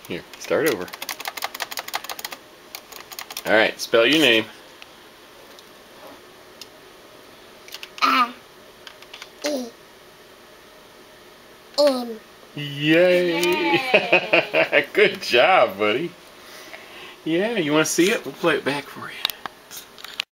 Here, start over. Alright, spell your name. A-E-M. Yay! Yay. Good job, buddy. Yeah, you want to see it? We'll play it back for you.